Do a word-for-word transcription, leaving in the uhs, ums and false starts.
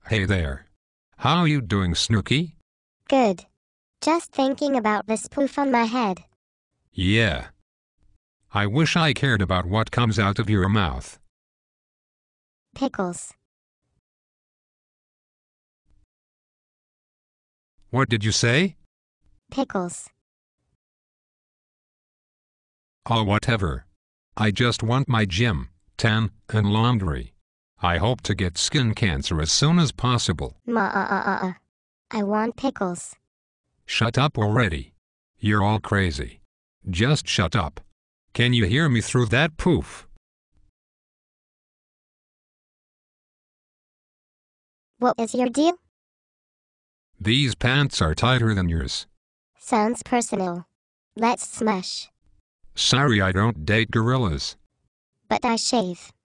Hey there. How you doing, Snooki? Good. Just thinking about this poof on my head. Yeah. I wish I cared about what comes out of your mouth. Pickles. What did you say? Pickles. Oh, whatever. I just want my gym, tan, and laundry. I hope to get skin cancer as soon as possible. Ma-uh-uh-uh. I want pickles. Shut up already. You're all crazy. Just shut up. Can you hear me through that poof? What is your deal? These pants are tighter than yours. Sounds personal. Let's smash. Sorry, I don't date gorillas. But I shave.